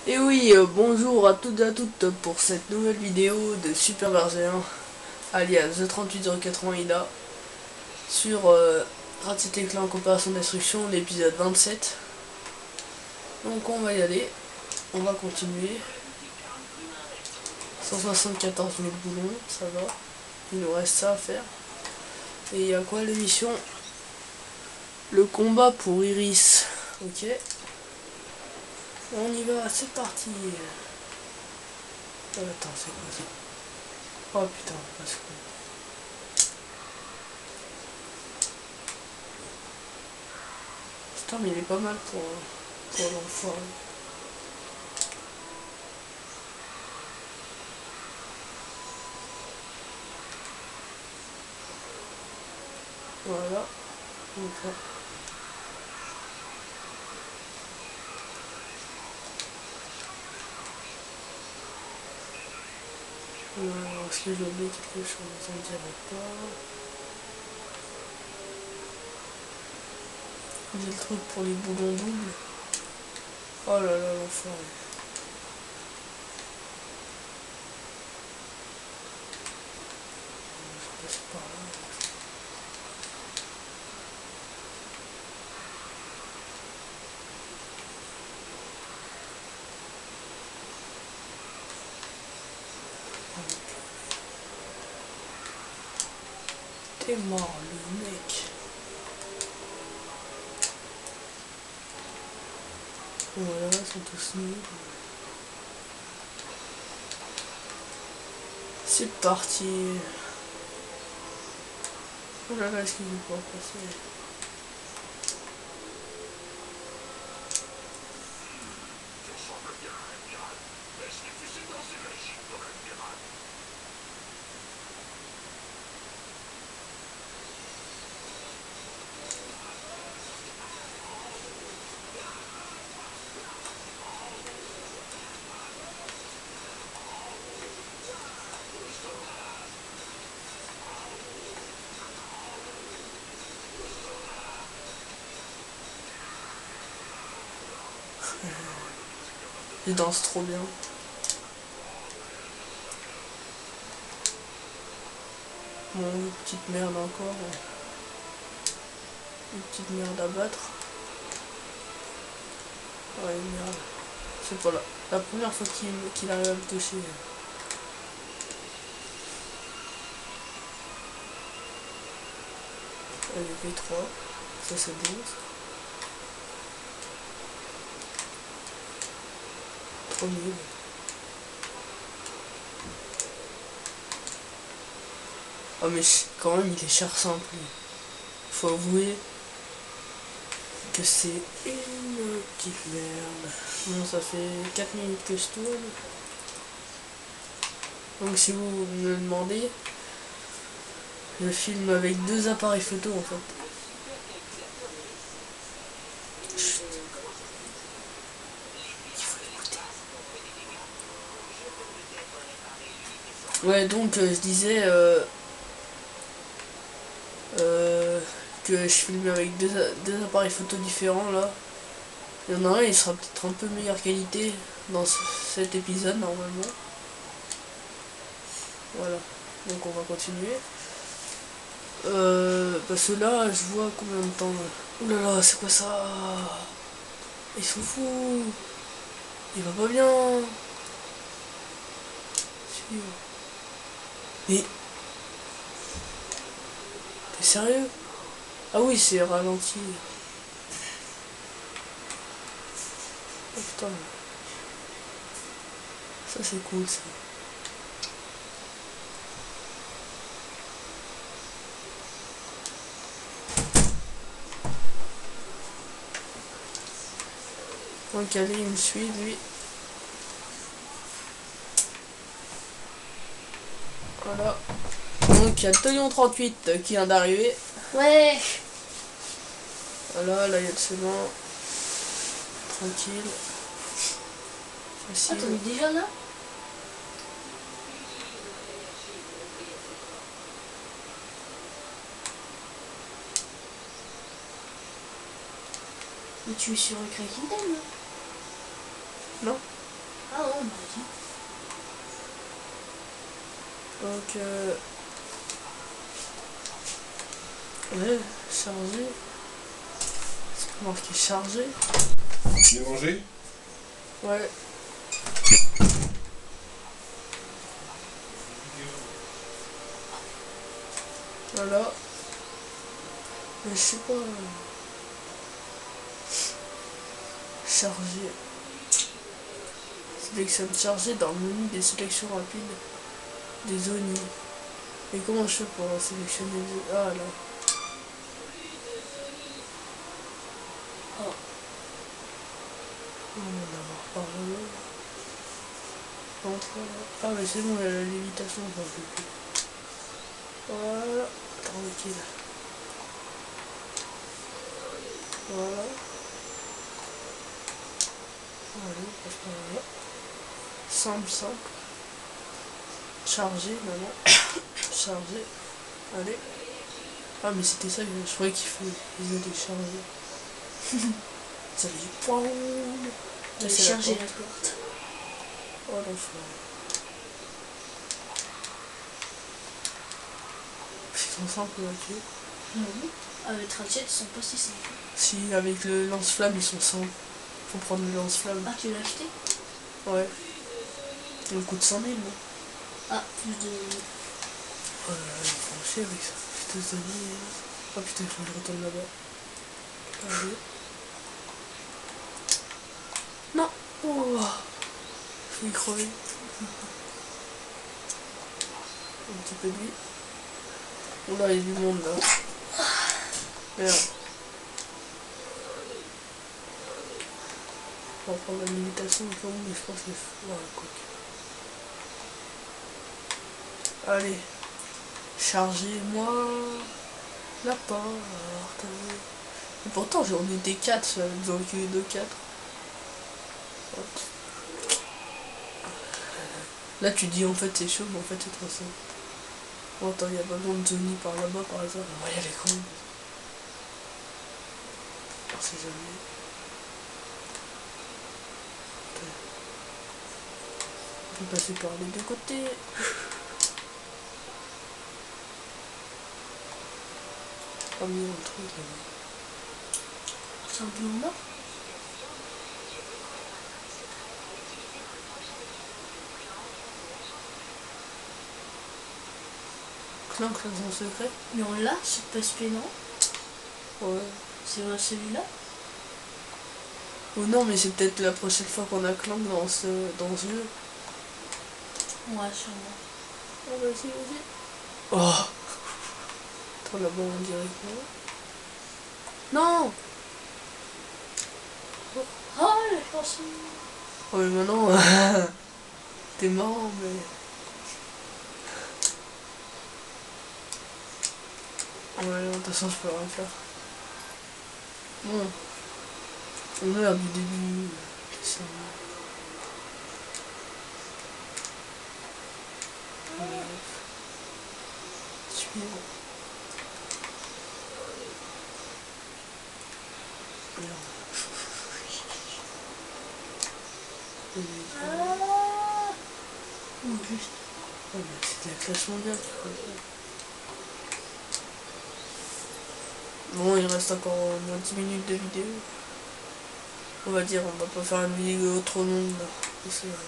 Et oui, bonjour à toutes et à toutes pour cette nouvelle vidéo de Super Bergère, alias The38080 Ida, sur Ratchet et Clank Opération Destruction, l'épisode 27. Donc on va y aller, on va continuer. 174 000 boulons, ça va. Il nous reste ça à faire. Et il y a quoi l'émission? Le combat pour Iris. Ok. On y va, c'est parti. Oh, attends, c'est quoi ça? Oh putain, parce que... Putain, mais il est pas mal pour l'enfoiré. Voilà. Donc, est-ce que j'ai oublié quelque chose? On dirait pas. J'ai le truc pour les boulons doubles. Oh là là, l'enfoiré. Je passe par là. T'es mort, le mec. Voilà, ils sont tous nuls. C'est parti. Oh là là, est-ce qu'il veut pas passer? Il danse trop bien. Bon, une petite merde encore. Une petite merde à battre. Ouais, merde. C'est pas la première fois qu'il arrive à me toucher. Allez, V3. Ça c'est bon. Trop nul. Oh mais quand même il est cher simple. Faut avouer que c'est une petite merde. Bon, ça fait 4 minutes que je tourne. Donc si vous me le demandez, je filme avec 2 appareils photo en fait. Chut. Il faut écouter. Ouais, donc je disais que je filme avec deux appareils photo différents là. Il y en a un, il sera peut-être un peu meilleure qualité dans cet épisode normalement. Voilà, donc on va continuer. Parce que là, je vois combien de temps. Ouh là là, c'est quoi ça? Ils sont fous. Il va pas bien. Mais... T'es sérieux? Ah oui, c'est ralenti. Oh putain. Ça c'est cool ça. Donc allez, il me suit lui. Voilà. Donc il y a le Tolion 38 qui vient d'arriver. Ouais. Voilà, là il y a le ciment. Tranquille. Ah, t'en es déjà là? Mais tu es sur Cracking Time là? Non. Ah ouais, on m'a dit. Donc, ouais, chargé. C'est pas marqué chargé. Bien mangé? Ouais. Voilà. Mais je sais pas. Chargé. Sélectionne chargé dans le menu des sélections rapides des zones. Et comment je fais pour sélectionner les... Ah là. Oh. On va en avoir par là. Entre là. Ah mais c'est bon, il y a la lévitation, j'en peux plus. Voilà. Tranquille. Voilà. Allez, passe par là. Simple, simple. Chargé, maman. Chargé. Allez. Ah mais c'était ça, je croyais qu'ils allaient charger. Ça fait du point. J'ai chargé la porte. Oh l'enfoiré. Ils sont simples là-dessus. Non. Avec Ratchet, ils sont pas si simples. Si, avec le lance-flamme, ils sont simples. Faut prendre le lance-flamme. Ah, tu l'as acheté? Ouais. Il coûte 100 000, non? Ah, plus de... Oh là là, ils font chier avec ça. Putain, ça dit... Oh putain, il faut que je retourne là-bas. Allez. Non. Oh. Je vais y crever. Un petit peu de vie. Oh là, il y a du monde là. Merde. On va prendre la limitation de mais je pense que... Voilà, quoi. Allez. Chargez-moi la porte. Et pourtant, j'en étais 4, j'en ai que 2-4. Là, tu dis en fait c'est chaud, mais en fait c'est trop simple. Bon, attends, il y a pas besoin de Johnny par là-bas par hasard. On va y aller quand même. On sait jamais. On peut passer par les deux côtés. Pas mis un truc là-bas. C'est un bleu mort. Clank, là, son secret. Mais on l'a sur PSP, non? Ouais. C'est celui-là? Ou non, mais c'est peut-être la prochaine fois qu'on a Clank dans ce jeu. Ouais, sûrement. Oh, vas-y, vas-y. Oh. Attends, là-bas, on dirait que non. Oh, la chanson. Oh, mais maintenant, t'es marrant, mais... Ouais, non, de toute façon, je peux rien faire. Bon. On meurt du début. Ça. Suivre. Merde. Ah. Oh, juste. Oh, mais c'était la classe mondiale. Bon, il reste encore au moins 10 minutes de vidéo. On va dire, on va pas faire une vidéo trop longue là. C'est vrai.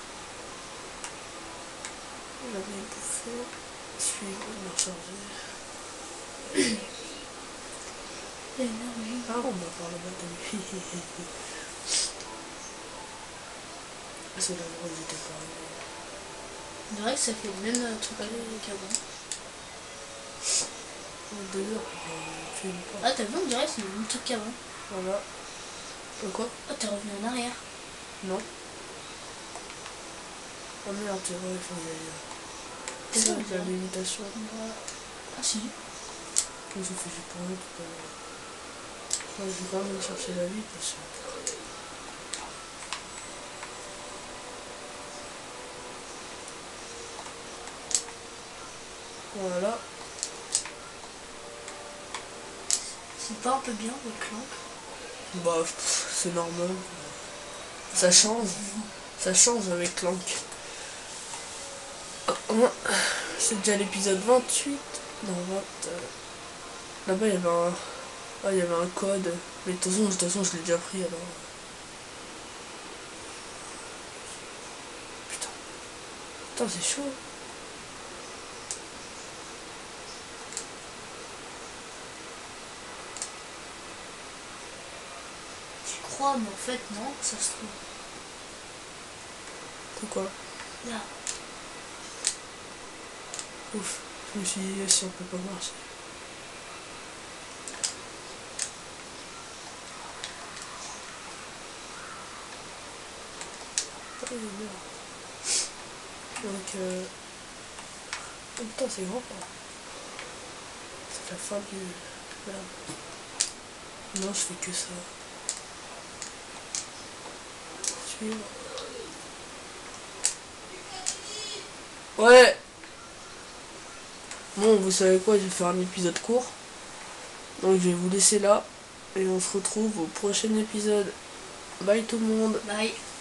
On a bien bouffé. Suivre, on a rechargé. Ah, on va voir le matin. C'est là où j'étais pas arrivé. On dirait que ça fait le même truc qu'avant. 2 heures pour tuer une porte. Ah, t'as vu, on dirait que c'est le même truc qu'avant. Voilà. Quoi? Ah, t'es revenu en arrière. Non. Ah merde, c'est vrai, il faut y aller. C'est ça, la limitation. Voilà. Ah si. J'ai fait pour rien tout à l'heure. Je vais quand même chercher la vie parce que... Voilà. C'est pas un peu bien le Clank? Bah, c'est normal. Ça change. Ça change avec Clank. C'est déjà l'épisode 28. Non, 20. Là-bas, il y avait un... Ah, il y avait un code. Mais de toute façon, je l'ai déjà pris, alors... Putain, c'est chaud. Tu crois, mais en fait, non, ça se trouve. C'est quoi? Là. Ouf, je me suis dit, si on peut pas marcher. Oh, il est mort. Donc, oh putain, c'est grand, quoi. C'est la fin du... Merde. Non, je fais que ça. Suivre. Ouais. Bon, vous savez quoi, je vais faire un épisode court. Donc je vais vous laisser là. Et on se retrouve au prochain épisode. Bye tout le monde. Bye.